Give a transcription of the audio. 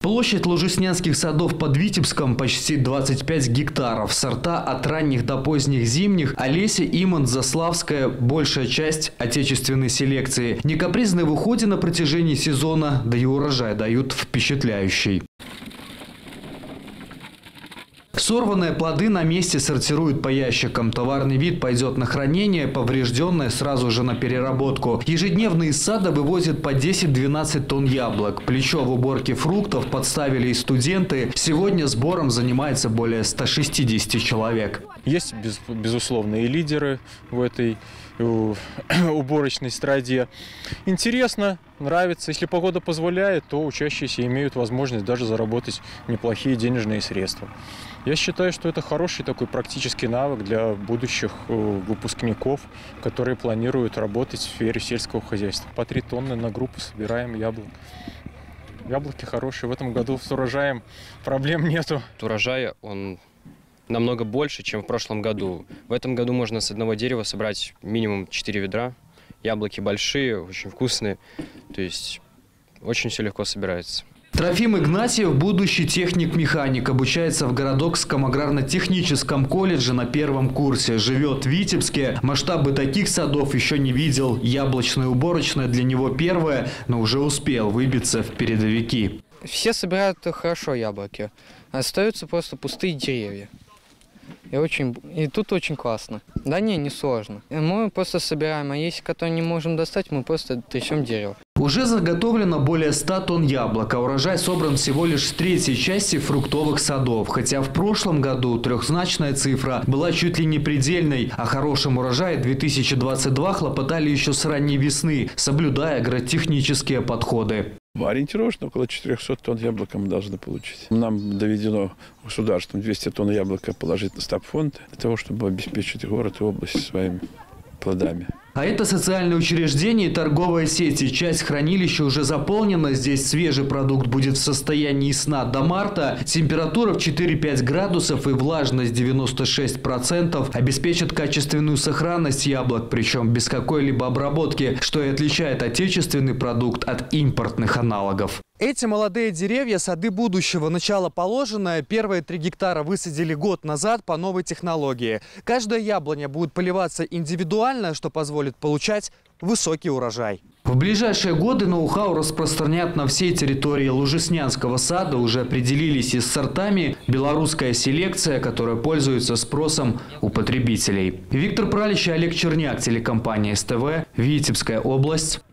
Площадь лужеснянских садов под Витебском почти 25 гектаров. Сорта от ранних до поздних зимних. Олеся, Имант, Заславская – большая часть отечественной селекции. Не капризны в уходе на протяжении сезона, да и урожай дают впечатляющий. Сорванные плоды на месте сортируют по ящикам. Товарный вид пойдет на хранение, поврежденное сразу же на переработку. Ежедневно из сада вывозят по 10-12 тонн яблок. Плечо в уборке фруктов подставили и студенты. Сегодня сбором занимается более 160 человек. Есть, безусловно, и лидеры в этой уборочной страде. Интересно, нравится. Если погода позволяет, то учащиеся имеют возможность даже заработать неплохие денежные средства. Я считаю, что это хороший такой практический навык для будущих выпускников, которые планируют работать в сфере сельского хозяйства. По 3 тонны на группу собираем яблок. Яблоки хорошие. В этом году с урожаем проблем нету. Урожай, он намного больше, чем в прошлом году. В этом году можно с одного дерева собрать минимум 4 ведра. Яблоки большие, очень вкусные. То есть очень все легко собирается. Трофим Игнатьев – будущий техник-механик. Обучается в Городокском аграрно-техническом колледже на 1-м курсе. Живет в Витебске. Масштабы таких садов еще не видел. Яблочная уборочная для него первая, но уже успел выбиться в передовики. Все собирают хорошо яблоки. Остаются просто пустые деревья. И тут очень классно. Да не сложно. Мы просто собираем, а если которые не можем достать, мы просто трясем дерево. Уже заготовлено более 100 тонн яблок, а урожай собран всего лишь с 3-й части фруктовых садов. Хотя в прошлом году трехзначная цифра была чуть ли не предельной. О хорошем урожае 2022 хлопотали еще с ранней весны, соблюдая агротехнические подходы. Ориентировочно около 400 тонн яблока мы должны получить. Нам доведено государством 200 тонн яблока положить на стабфонд для того, чтобы обеспечить город и область своими плодами. А это социальное учреждение и торговые сети. Часть хранилища уже заполнена. Здесь свежий продукт будет в состоянии сна до марта. Температура в 4-5 градусов и влажность 96% обеспечат качественную сохранность яблок, причем без какой-либо обработки, что и отличает отечественный продукт от импортных аналогов. Эти молодые деревья – сады будущего. Начало положенное. Первые 3 гектара высадили год назад по новой технологии. Каждая яблоня будет поливаться индивидуально, что позволит получать высокий урожай. В ближайшие годы ноу-хау распространят на всей территории Лужеснянского сада. Уже определились и с сортами. Белорусская селекция, которая пользуется спросом у потребителей. Виктор Пралич и Олег Черняк, телекомпания СТВ, Витебская область.